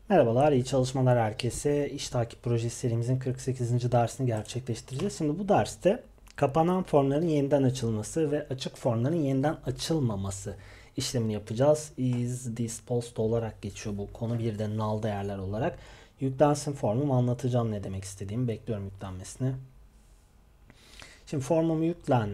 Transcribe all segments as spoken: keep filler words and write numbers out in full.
Merhabalar, iyi çalışmalar herkese. İş takip projesi serimizin kırk sekizinci dersini gerçekleştireceğiz. Şimdi bu derste kapanan formların yeniden açılması ve açık formların yeniden açılmaması işlemini yapacağız. Is disposed olarak geçiyor bu konu. Bir de null değerler olarak. Yüklensin formum, anlatacağım ne demek istediğimi. Bekliyorum yüklenmesini. Şimdi formum yüklen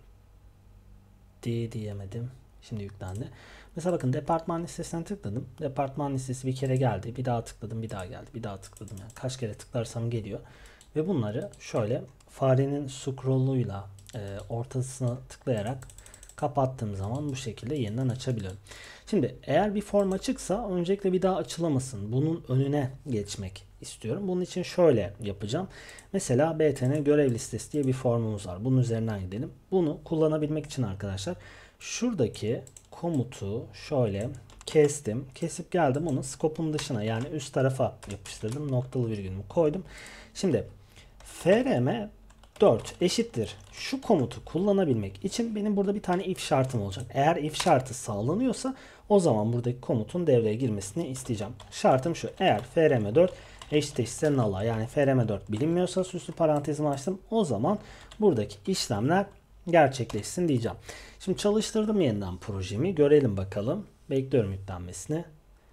diye diyemedim. Şimdi yüklendi. Mesela bakın departman listesine tıkladım. Departman listesi bir kere geldi. Bir daha tıkladım, bir daha geldi. Bir daha tıkladım. Yani kaç kere tıklarsam geliyor. Ve bunları şöyle farenin scroll'uyla e, ortasına tıklayarak kapattığım zaman bu şekilde yeniden açabiliyorum. Şimdi eğer bir form açıksa öncelikle bir daha açılamasın. Bunun önüne geçmek istiyorum. Bunun için şöyle yapacağım. Mesela B T N görev listesi diye bir formumuz var. Bunun üzerinden gidelim. Bunu kullanabilmek için arkadaşlar şuradaki komutu şöyle kestim. Kesip geldim onu scope'un dışına yani üst tarafa yapıştırdım. Noktalı virgülümü koydum. Şimdi F R M dört eşittir. Şu komutu kullanabilmek için benim burada bir tane if şartım olacak. Eğer if şartı sağlanıyorsa o zaman buradaki komutun devreye girmesini isteyeceğim. Şartım şu. Eğer F R M dört eşitse null'a yani F R M dört bilinmiyorsa süslü parantezimi açtım. O zaman buradaki işlemler gerçekleşsin diyeceğim. Şimdi çalıştırdım yeniden projemi. Görelim bakalım. Bekliyorum yüklenmesini.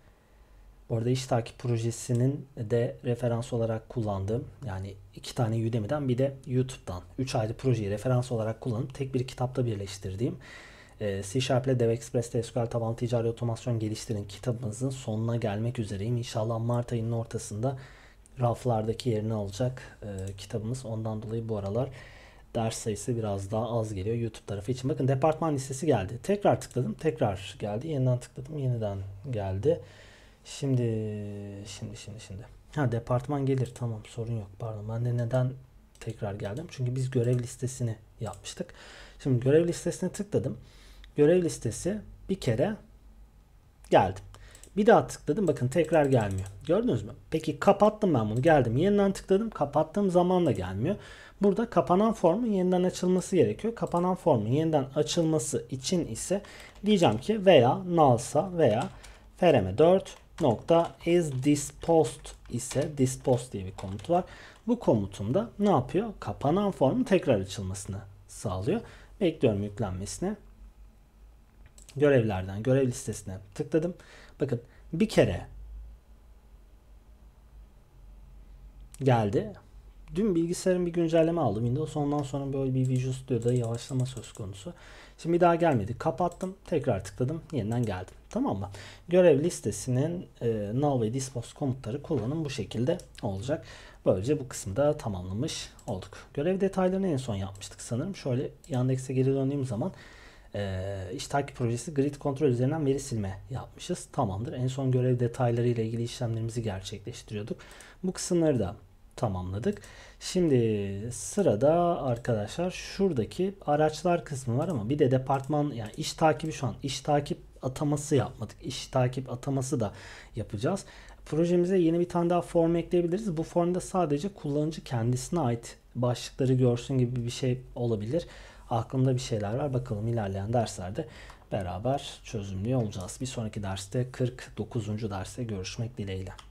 Bu arada iş takip projesinin de referans olarak kullandığım yani iki tane Udemy'den bir de YouTube'dan üç ayrı projeyi referans olarak kullanıp tek bir kitapta birleştirdiğim C Sharp ile DevExpress'te S Q L tabanlı ticari otomasyon geliştirin kitabımızın sonuna gelmek üzereyim. İnşallah Mart ayının ortasında raflardaki yerini alacak e, kitabımız. Ondan dolayı bu aralar ders sayısı biraz daha az geliyor YouTube tarafı için. Bakın departman listesi geldi. Tekrar tıkladım. Tekrar geldi. Yeniden tıkladım. Yeniden geldi. Şimdi şimdi şimdi şimdi. Ha departman gelir. Tamam sorun yok. Pardon. Ben de neden tekrar geldim? Çünkü biz görev listesini yapmıştık. Şimdi görev listesine tıkladım. Görev listesi bir kere geldi. Bir daha tıkladım. Bakın tekrar gelmiyor. Gördünüz mü? Peki kapattım ben bunu. Geldim. Yeniden tıkladım. Kapattığım zaman da gelmiyor. Burada kapanan formun yeniden açılması gerekiyor. Kapanan formun yeniden açılması için ise diyeceğim ki veya null'sa veya F R M dört nokta is disposed ise disposed diye bir komut var. Bu komutumda ne yapıyor? Kapanan formun tekrar açılmasını sağlıyor. Bekliyorum yüklenmesini. Görevlerden görev listesine tıkladım. Bakın bir kere geldi. Dün bilgisayarın bir güncelleme aldım. Windows ondan sonra böyle bir Visual Studio'da yavaşlama söz konusu. Şimdi bir daha gelmedi. Kapattım. Tekrar tıkladım. Yeniden geldim. Tamam mı? Görev listesinin e, null ve dispose komutları kullanım bu şekilde olacak. Böylece bu kısmı da tamamlamış olduk. Görev detaylarını en son yapmıştık sanırım. Şöyle Yandex'e geri döndüğüm zaman e, iş takip projesi grid kontrol üzerinden veri silme yapmışız. Tamamdır. En son görev detayları ile ilgili işlemlerimizi gerçekleştiriyorduk. Bu kısımları da tamamladık. Şimdi sırada arkadaşlar şuradaki araçlar kısmı var ama bir de departman yani iş takibi şu an iş takip ataması yapmadık. İş takip ataması da yapacağız. Projemize yeni bir tane daha form ekleyebiliriz. Bu formda sadece kullanıcı kendisine ait başlıkları görsün gibi bir şey olabilir. Aklımda bir şeyler var. Bakalım ilerleyen derslerde beraber çözümlüyor olacağız. Bir sonraki derste kırk dokuzuncu derste görüşmek dileğiyle.